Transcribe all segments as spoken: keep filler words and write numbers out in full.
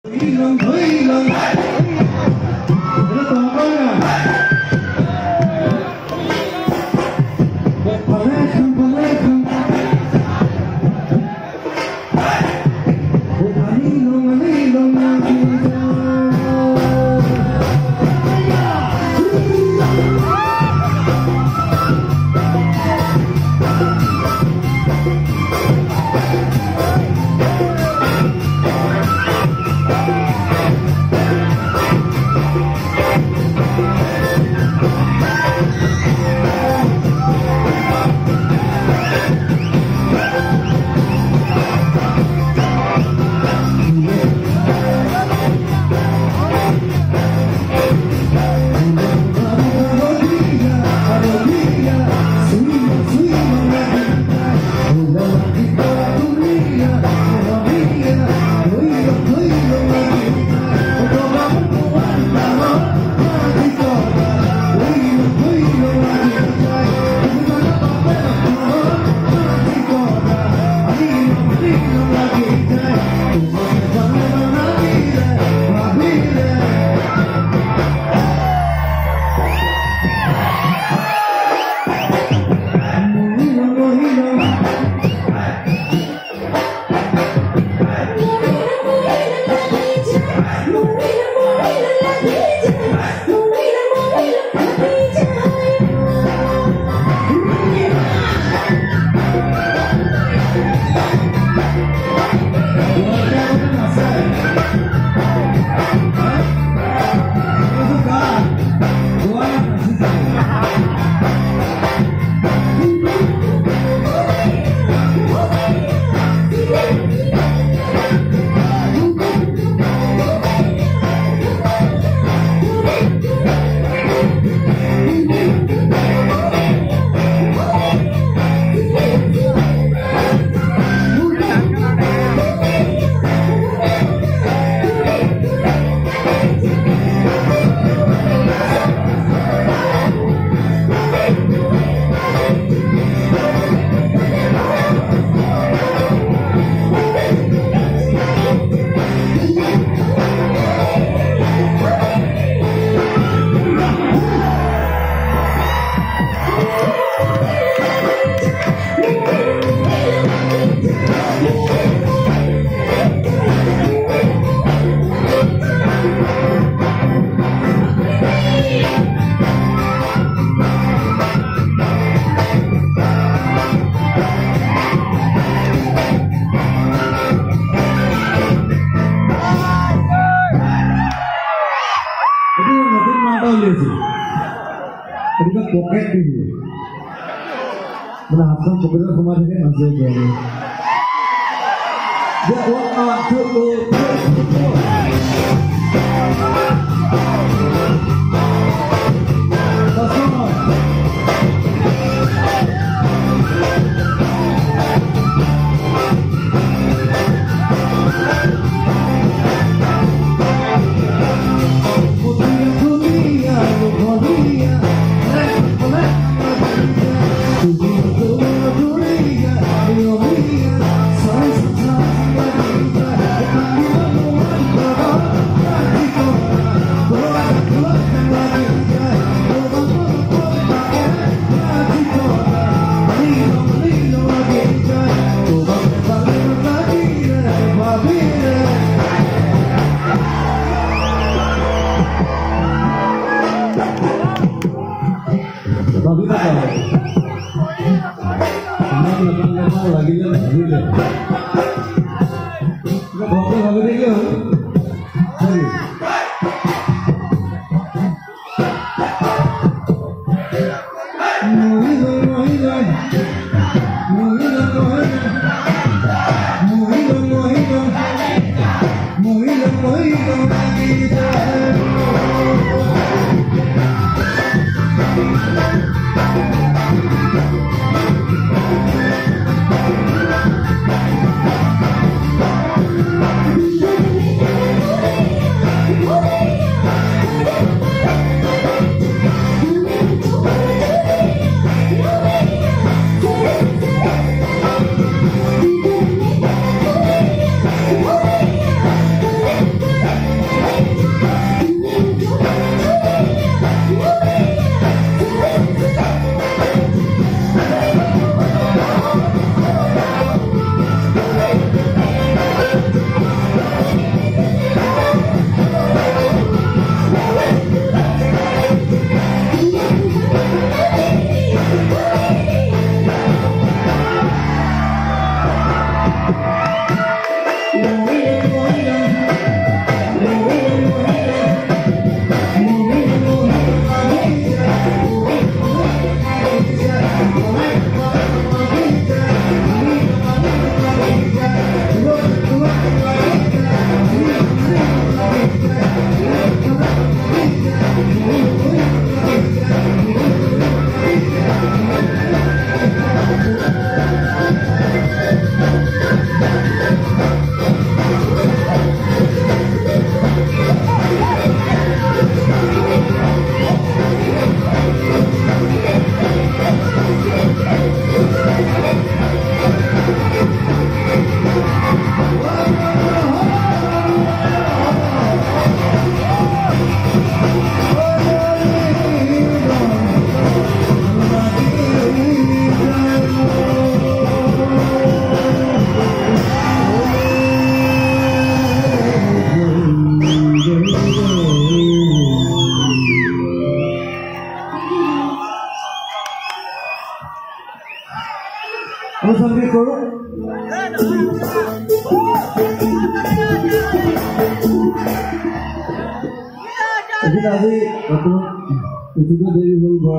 Pocket dulu. Menahapkan sebenarnya kemarin kan masih dari. Ya, wah, cukup. ভালকে কৰোঁ এতিয়া আজি উঠিব দেৰি হ'ল বৰ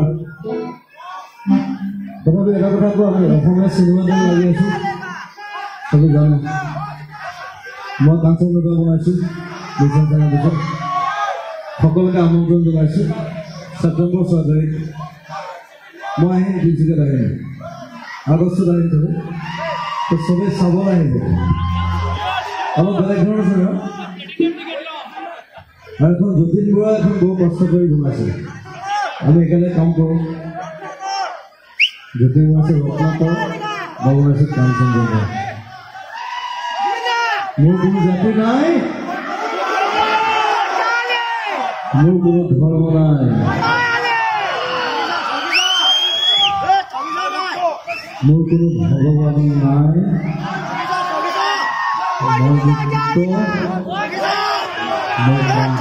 তথাপি এটা কথা কওঁ আমি অসমীয়া চিনেমা যেন লাগি আছোঁ চবেই জানো মই কাঞ্চন জংঘা বনাইছোঁ বিশ্বনাথ চাইনাৰ পিছত সকলোকে আমন্ত্ৰণ জনাইছোঁ ছেপ্টেম্বৰ ছয় তাৰিখ মই আহিম তিনিচুকীয়াত আহিম আগষ্টত আহিম থাকোঁ তো চবেই চাবলৈ আহিব অলপ বেলেগ ধৰণৰ আছে ন আৰু এখন যতীন বৰা এখন বহু কষ্ট কৰি বনাইছে আমি একেলগে কাম কৰোঁ যতীন বৰা আছে ৰত্নাকৰ মই বনাইছোঁ কাঞ্চন জংঘা মোৰ কোনো জাতি নাই মোৰ কোনো ধৰ্ম নাই মোৰ কোনো ভগৱান নাই মই মুক্ত মই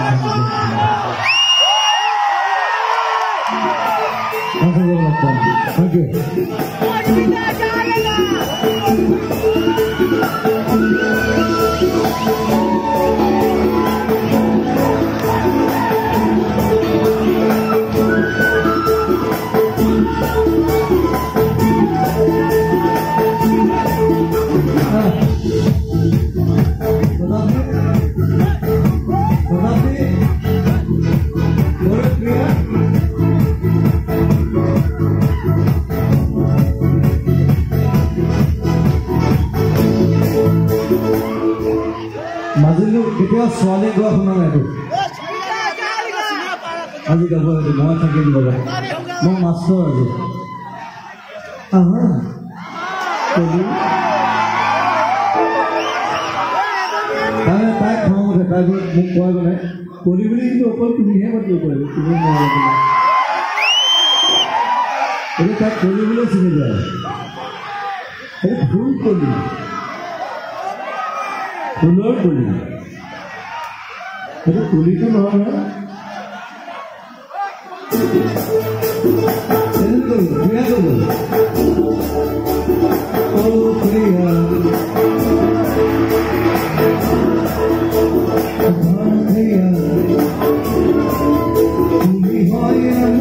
Thank you. মাজুলী কেতিয়াও ছোৱালী গোৱা শুনা নাই আজি গাব মই থাকিম বাবা মই মাষ্টৰ আজি তাই তাই খং উঠে তাই মোক কোৱা গ'লে কলি বুলি কিন্তু অকল তুমিহে মাতিব পাৰিব তুমি এতিয়া তাইক কলি বুলি চিনি যায় এইটো ভুল কলি ফুলৰ কলি সেইটো কলিটো নহয় নহয় ক্ৰিয়া কৰিব ক্ৰিয়া তুমি হয়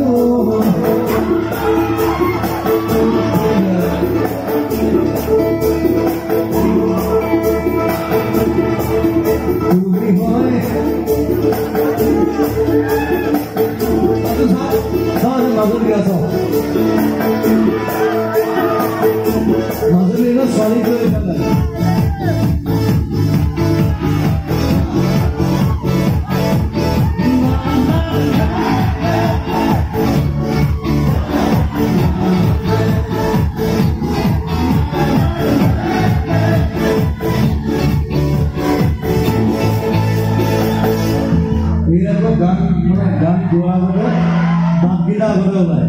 মাজুলী আছ মাজুলী ন ছোৱালী কৰি থাকে গান মানে গান গোৱাৰ বাবে বাকীটা আগতে ওলায়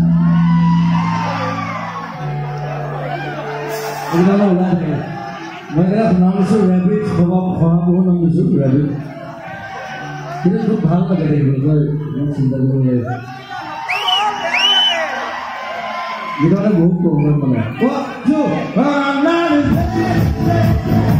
এইকেইটা ওলাই থাকে মই এটা নাম দিছোঁ ৰেবিট সভা সভাপতিৰ নাম দিছোঁ ৰেবিট কিন্তু খুব ভাল লাগে এইবোৰ ইমান চিন্তা কৰিব লাগে গীততে বহুত প্ৰব্লেম মানে